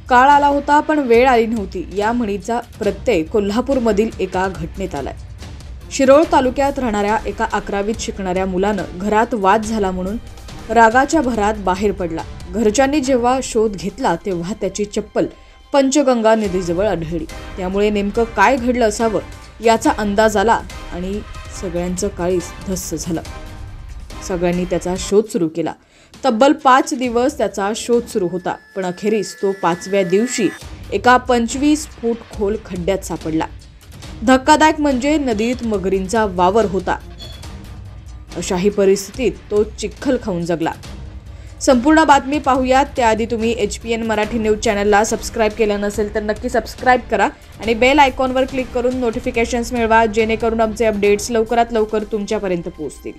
काळ आला होता पण वेळ आली नव्हती या म्हणीचा प्रत्यय कोल्हापूरमधील एका घटनेत आलाय। शिरोळ तालुक्यात राहणाऱ्या एका 11वीत शिकणाऱ्या मुलानं घरात वाद झाला म्हणून रागाच्या भरात बाहेर पडला। घरच्यांनी जेव्हा शोध घेतला तेव्हा त्याची चप्पल पंचगंगा नदीजवळ आढळली। त्यामुळे नेमकं काय घडलं असावं याचा अंदाज आला आणि सगळ्यांचं काळीज धस्स झालं। सगळ्यांनी त्याचा शोध सुरू केला। तब्बल 5 दिवस त्याचा शोध सुरू होता, पण अखेरीस तो 5व्या दिवशी एका 25 फूट खोल खड्ड्यात सापडला। धक्कादायक म्हणजे नदीत मगरींचा वावर होता। अशाही परिस्थितीत तो चिखल खाऊन जगला। संपूर्ण बातमी पाहूयात त्याआधी तुम्ही HPN मराठी न्यूज चॅनलला सबस्क्राइब केलं नसेल तर नक्की सबस्क्राइब करा आणि बेल आयकॉनवर क्लिक करून नोटिफिकेशन्स मिळवा, जेणेकरून आमचे अपडेट्स लवकरात लवकर तुमच्यापर्यंत पोहोचतील।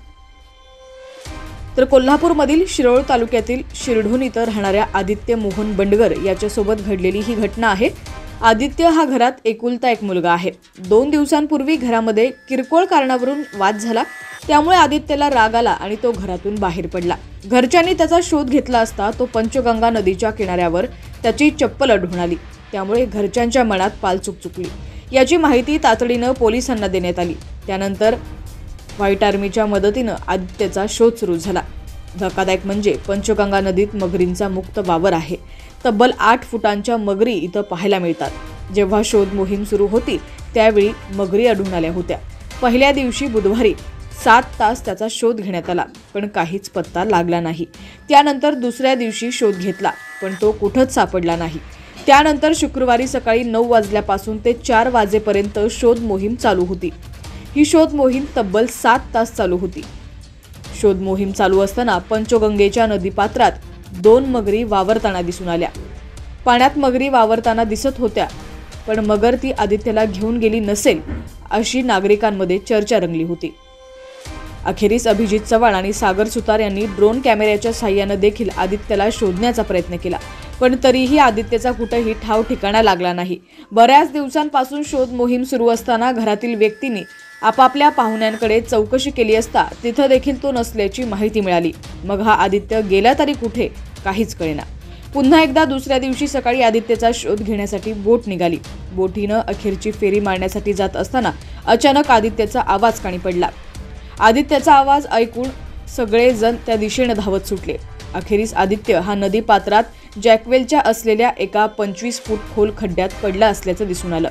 तर कोल्हापूरमधील शिरोळ तालुक्यातील शिरढोण इथं राहणाऱ्या आदित्य मोहन बंडगर याच्यासोबत घडलेली ही घटना आहे। आदित्य हा घरात एकुलता एक मुलगा आहे। 2 दिवसांपूर्वी घरामध्ये किरकोळ कारणावरून वाद झाला, त्यामुळे आदित्यला राग आला आणि तो घरातून बाहेर पडला। घरच्यांनी त्याचा शोध घेतला असता तो पंचगंगा नदीच्या किनाऱ्यावर त्याची चप्पल आढळून आली। त्यामुळे घरच्यांच्या मनात पालचूक चुकली। याची माहिती तातडीनं पोलिसांना देण्यात आली। त्यानंतर व्हाईट आर्मीच्या मदतीनं आदित्यचा शोध सुरू झाला। धक्कादायक म्हणजे पंचगंगा नदीत मगरींचा मुक्त वावर आहे। तब्बल 8 फुटांच्या मगरी इथं पाहायला मिळतात। जेव्हा शोध मोहीम सुरू होती त्यावेळी मगरी आढळून आल्या होत्या। पहिल्या दिवशी बुधवारी 7 तास त्याचा शोध घेण्यात आला, पण काहीच पत्ता लागला नाही। त्यानंतर दुसऱ्या दिवशी शोध घेतला, पण तो कुठंच सापडला नाही। त्यानंतर शुक्रवारी सकाळी 9 वाजल्यापासून ते 4 वाजेपर्यंत शोध मोहीम चालू होती। ही शोध मोहीम तब्बल 7 तास चालू होती। शोध मोहीम चालू असताना पंचगंगेच्या नदीपात्रात 2 मगरी वावरताना दिसून आल्या। पाण्यात मगरी वावरताना दिसत होत्या, पण मगर ती आदित्यला घेऊन गेली नसेल अशी नागरिकांमध्ये चर्चा रंगली होती। अखेरीस अभिजित चव्हाण आणि सागर सुतार यांनी ड्रोन कॅमेऱ्याच्या साहाय्याने देखील आदित्यला शोधण्याचा प्रयत्न केला, पण तरीही आदित्यचा कुठेही ठाव ठिकाणा लागला नाही। बऱ्याच दिवसांपासून शोध मोहीम सुरू असताना घरातील व्यक्तींनी आपापल्या पाहुण्यांकडे चौकशी केली असता तिथं देखील तो नसल्याची माहिती मिळाली। मग हा आदित्य गेला तरी कुठे काहीच कळेना। पुन्हा एकदा दुसऱ्या दिवशी सकाळी आदित्यचा शोध घेण्यासाठी बोट निघाली। बोटीनं अखेरची फेरी मारण्यासाठी जात असताना अचानक आदित्यचा आवाज कानी पडला। आदित्यचा आवाज ऐकून सगळे जण त्या दिशेने धावत सुटले। अखेरीस आदित्य हा नदी पात्रात जॅकवेलच्या असलेल्या एका 25 फूट खोल खड्ड्यात पडला असल्याचं दिसून आलं।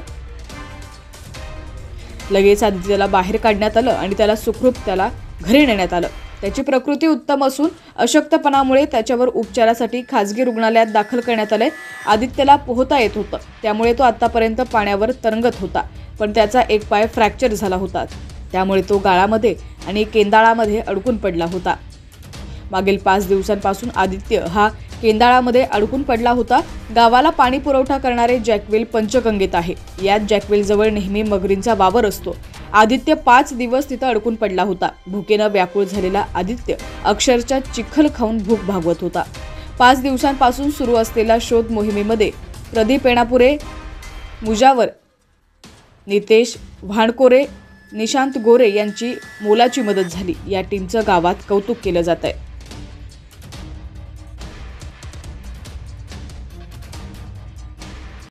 लगेच आदित्यला बाहेर काढण्यात आलं आणि त्याला सुखरूप घरी नेण्यात आलं। त्याची प्रकृती उत्तम असून अशक्तपणामुळे त्याच्यावर उपचारासाठी खासगी रुग्णालयात दाखल करण्यात आले। आदित्यला पोहता येत होतं, त्यामुळे तो आतापर्यंत पाण्यावर तरंगत होता, पण त्याचा एक पाय फ्रॅक्चर झाला होता, त्यामुळे तो गाळामध्ये आणि केंदाळामध्ये अडकून पडला होता। मागील 5 दिवसांपासून आदित्य हा केंदाळामध्ये अडकून पडला होता। गावाला पाणी पुरवठा करणारे जॅकवेल पंचगंगेत आहे। यात जॅकवेलजवळ नेहमी मगरींचा वावर असतो। आदित्य 5 दिवस तिथं अडकून पडला होता। भुकेनं व्याकुळ झालेला आदित्य अक्षरशः चिखल खाऊन भूक भागवत होता। 5 दिवसांपासून सुरू असलेल्या शोध मोहिमेमध्ये प्रदीप एणापुरे, मुजावर, नितेश वाहणकोरे, निशांत गोरे यांची मोलाची मदत झाली। या टीमचं गावात कौतुक केलं जात आहे।